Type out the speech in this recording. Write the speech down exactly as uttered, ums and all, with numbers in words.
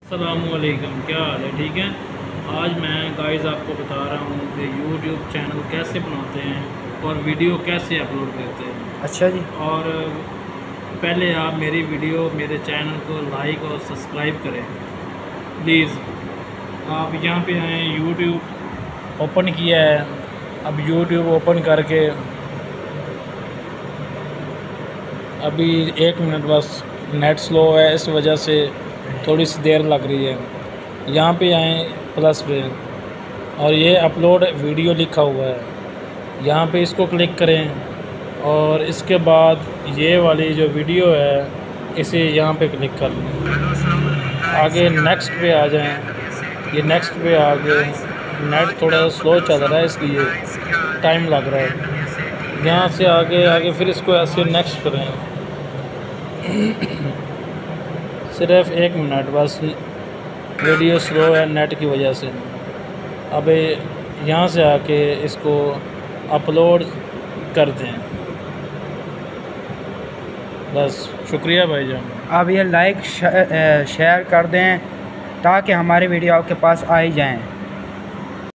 अस्सलामुअलैकुम, क्या हाल है? ठीक है। आज मैं गाइस आपको बता रहा हूँ कि यूट्यूब चैनल कैसे बनाते हैं और वीडियो कैसे अपलोड करते हैं। अच्छा जी। और पहले आप मेरी वीडियो मेरे चैनल को लाइक और सब्सक्राइब करें प्लीज़। आप यहाँ पे आएँ, यूट्यूब ओपन किया है। अब यूट्यूब ओपन करके अभी एक मिनट बस, नेट स्लो है इस वजह से थोड़ी सी देर लग रही है। यहाँ पे आएँ प्लस पे और ये अपलोड वीडियो लिखा हुआ है, यहाँ पे इसको क्लिक करें और इसके बाद ये वाली जो वीडियो है इसे यहाँ पे क्लिक कर लें। आगे नेक्स्ट पे आ जाएं। ये नेक्स्ट पे आगे नेट थोड़ा स्लो चल रहा है इसलिए टाइम लग रहा है। यहाँ से आगे आगे फिर इसको ऐसे नेक्स्ट करें। सिर्फ एक मिनट बस, वीडियो स्लो है नेट की वजह से। अब यहाँ से आके इसको अपलोड कर दें। बस, शुक्रिया भाईजान। आप ये लाइक शेयर कर दें ताकि हमारी वीडियो आपके पास आ ही जाएँ।